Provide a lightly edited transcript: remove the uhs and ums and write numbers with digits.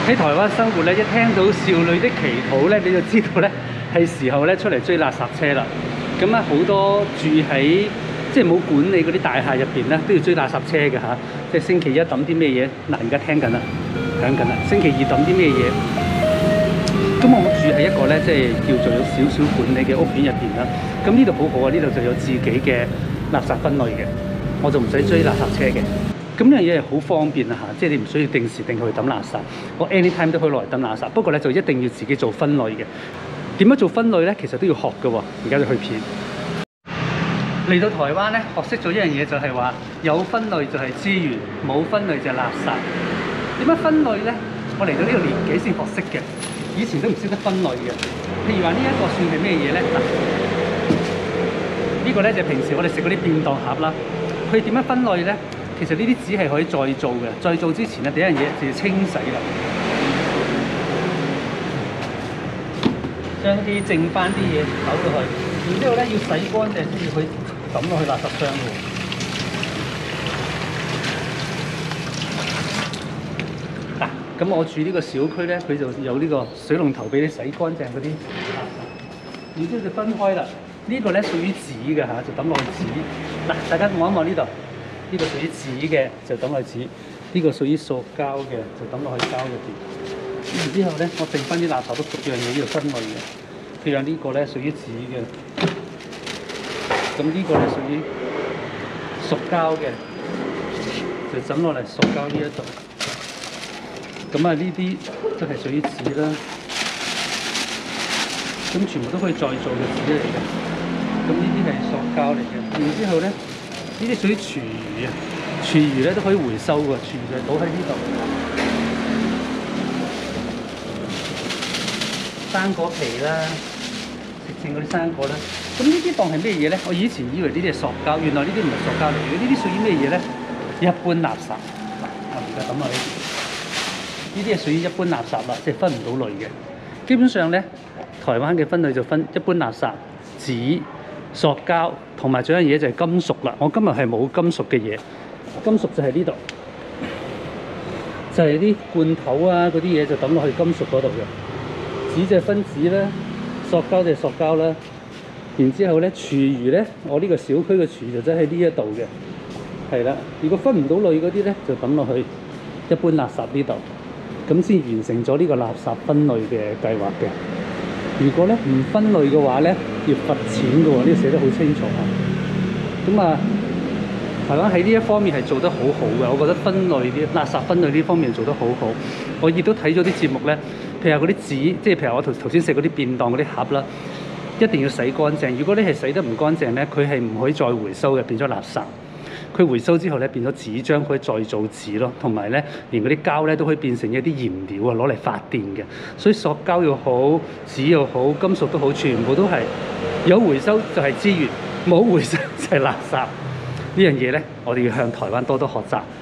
喺台灣生活咧，一聽到少女的祈禱咧，你就知道咧係時候咧出嚟追垃圾車啦。咁啊，好多住喺即係冇管理嗰啲大廈入邊咧，都要追垃圾車嘅嚇。即係星期一抌啲咩嘢？嗱，而家聽緊啦，響緊啦。星期二抌啲咩嘢？咁我住喺一個咧，即係叫做有少少管理嘅屋苑入邊啦。咁呢度好好啊，呢度就有自己嘅垃圾分類嘅，我就唔使追垃圾車嘅。咁呢樣嘢係好方便啊嚇，即係你唔需要定時定去抌垃圾，我 anytime 都可以落嚟抌垃圾。不過咧就一定要自己做分類嘅。點樣做分類咧？其實都要學嘅喎。而家就去片嚟到台灣咧，學識咗一樣嘢就係話有分類就係資源，冇分類就係垃圾。點樣分類咧？我嚟到呢個年紀先學識嘅，以前都唔識得分類嘅。譬如話呢一個算係咩嘢咧？嗱，呢個咧就係平時我哋食嗰啲便當盒啦。佢點樣分類咧？其實呢啲紙係可以再造嘅，再造之前咧，第一樣嘢就要清洗啦，將啲剩翻啲嘢倒落去，然之後咧要洗乾淨先至去抌落去垃圾箱喎。嗱，咁我住呢個小區咧，佢就有呢個水龍頭俾你洗乾淨嗰啲垃圾，然之後就分開啦。呢個咧屬於紙嘅嚇，就抌落去紙。嗱，大家望一望呢度。呢個屬於紙嘅就抌落去紙，呢個屬於塑膠嘅就抌落去膠入邊。然之後咧，我剩翻啲垃圾都逐樣嘢呢度分類嘅。譬如話呢個咧屬於紙嘅，咁呢個咧屬於塑膠嘅，就抌落嚟塑膠呢一度。咁啊，呢啲都係屬於紙啦。咁全部都可以再造嘅紙嚟嘅。咁呢啲係塑膠嚟嘅。然之後咧。呢啲屬於廚餘啊，廚餘咧都可以回收㗎，廚餘就倒喺呢度。生果皮啦，食剩嗰啲生果啦，咁呢啲當係咩嘢咧？我以前以為呢啲係塑膠，原來呢啲唔係塑膠嚟嘅，呢啲屬於咩嘢咧？一般垃圾。我而家抌落呢啲係屬於一般垃圾啦，即係分唔到類嘅。基本上咧，台灣嘅分類就分一般垃圾、紙、塑膠同埋仲有一樣嘢就係金屬啦。我今日係冇金屬嘅嘢，金屬就係呢度，就係啲罐頭啊嗰啲嘢就抌落去金屬嗰度嘅。紙就係分紙啦，塑膠就係塑膠啦。然之後咧，廚餘咧，我呢個小區嘅廚餘就真係呢一度嘅，係啦。如果分唔到類嗰啲咧，就抌落去一般垃圾呢度，咁先完成咗呢個垃圾分類嘅計劃嘅。如果咧唔分類嘅話咧，要罰錢嘅喎，呢個寫得好清楚啊。咁啊，台灣喺呢一方面係做得好好嘅，我覺得分類啲垃圾分類呢方面做得好好。我亦都睇咗啲節目咧，譬如嗰啲紙，即係譬如我頭先食嗰啲便當嗰啲盒啦，一定要洗乾淨。如果你係洗得唔乾淨咧，佢係唔可以再回收嘅，變咗垃圾。佢回收之後咧，變咗紙漿可以再造紙咯，同埋咧，連嗰啲膠咧都可以變成一啲燃料啊，攞嚟發電嘅。所以塑膠又好，紙又好，金屬都好，全部都係有回收就係資源，冇回收就係垃圾。呢樣嘢咧，我哋要向台灣多多學習。